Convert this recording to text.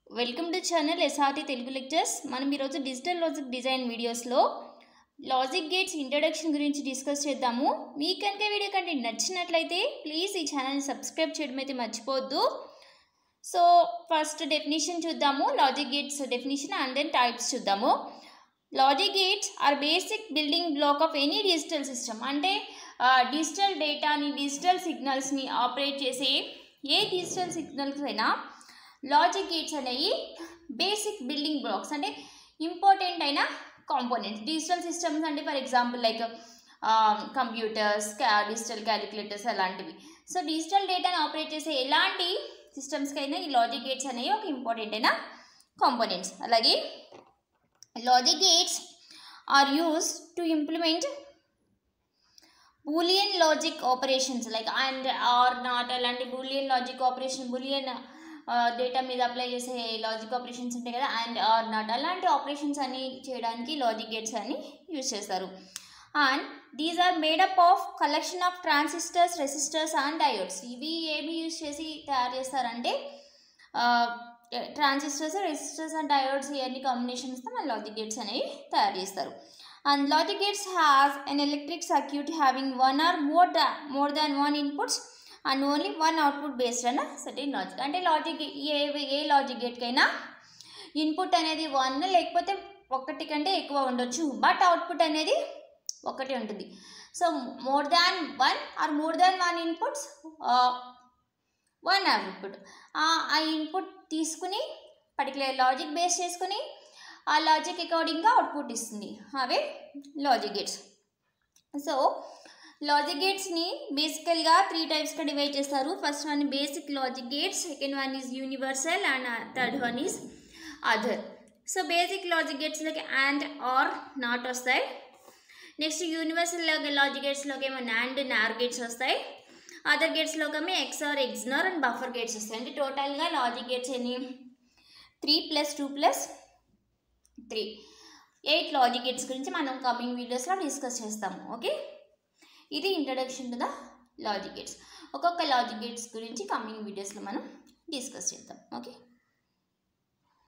Welcome to channel SRT Telugu lectures. మనం ఈరోజు digital logic design వీడియోస్లో లాజిక్ గేట్స్ ఇంట్రడక్షన్ గురించి డిస్కస్ చేద్దాము. మీకు కనుక వీడియో కంటెంట్ నచ్చినట్లయితే ప్లీజ్ ఈ ఛానల్ని సబ్స్క్రైబ్ చేయడం అయితే మర్చిపోవద్దు. సో ఫస్ట్ డెఫినేషన్ చూద్దాము, logic gates definition and then types చూద్దాము. Logic gates are basic building block of any digital system. అంటే డిజిటల్ డేటాని, డిజిటల్ సిగ్నల్స్ని ఆపరేట్ చేసే ఏ డిజిటల్ సిగ్నల్స్ అయినా లాజిక్ గేట్స్ అనేవి బేసిక్ బిల్డింగ్ బ్లాక్స్, అంటే ఇంపార్టెంట్ అయిన కాంపోనెంట్స్. డిజిటల్ సిస్టమ్స్ అంటే for example like computers, digital calculators అలాంటివి. సో డిజిటల్ డేటాను ఆపరేట్ చేసే ఎలాంటి సిస్టమ్స్కి అయినా ఈ లాజిక్ గేట్స్ అనేవి ఒక ఇంపార్టెంట్ అయిన కాంపోనెంట్స్. అలాగే logic gates are use to implement boolean logic operations like and or not, అలాంటి boolean logic operation, boolean data మీద అప్లై చేసే లాజిక్ ఆపరేషన్స్ ఉంటాయి కదా, అండ్ ఆర్ నాట్, అలాంటి ఆపరేషన్స్ అన్ని చేయడానికి లాజిక్ గేట్స్ అని యూజ్ చేస్తారు. And these are made up of collection of transistors, resistors and diodes. ఇవి ఏమి యూజ్ చేసి తయారు చేస్తారంటే ట్రాన్సిస్టర్స్, రెసిస్టర్స్ అండ్ డయోడ్స్ ఇవన్నీ కాంబినేషన్స్తో మన లాజిక్ గేట్స్ అనేవి తయారు చేస్తారు. And logic gates has an electric circuit having one or more than one inputs and only one output based on a certain logic. అంటే లాజిక్ ఏ లాజిక్ గేట్ కైనా input అనేది 1 లేకపోతే 1 కంటే ఎక్కువ ఉండొచ్చు, బట్ అవుట్పుట్ అనేది 1 ఉంటుంది. So more than 1 or more than 1 inputs 1 output. ఆ ఇన్పుట్ తీసుకుని పర్టికులర్ లాజిక్ బేస్ చేసుకుని ఆ లాజిక్ అకార్డింగ్గా అవుట్పుట్ ఇస్తుంది, అవే లాజిక్ గేట్స్. సో లాజిక్ గేట్స్ని బేసికల్గా 3 టైప్స్గా డివైడ్ చేస్తారు. First one basic logic gates, second one is universal and third one is other. So basic logic గేట్స్లోకి అండ్ ఆర్ నాట్ వస్తాయి. నెక్స్ట్ యూనివర్సల్ లాజిక్ గేట్స్లోకి ఏమో నాండ్, నార్ గేట్స్ వస్తాయి. Other గేట్స్లోకి XOR, XNOR and buffer gates వస్తాయి. అంటే టోటల్గా logic gates ఎన్ని 3 + 2 + 3 8 logic gates గురించి మనం కమింగ్ వీడియోస్లో డిస్కస్ చేస్తాము. ఓకే, ఇది introduction to the logic gates. ఒక్కొక్క లాజిక్ గేట్స్ గురించి కమింగ్ వీడియోస్లో మనం డిస్కస్ చేద్దాం. ఓకే.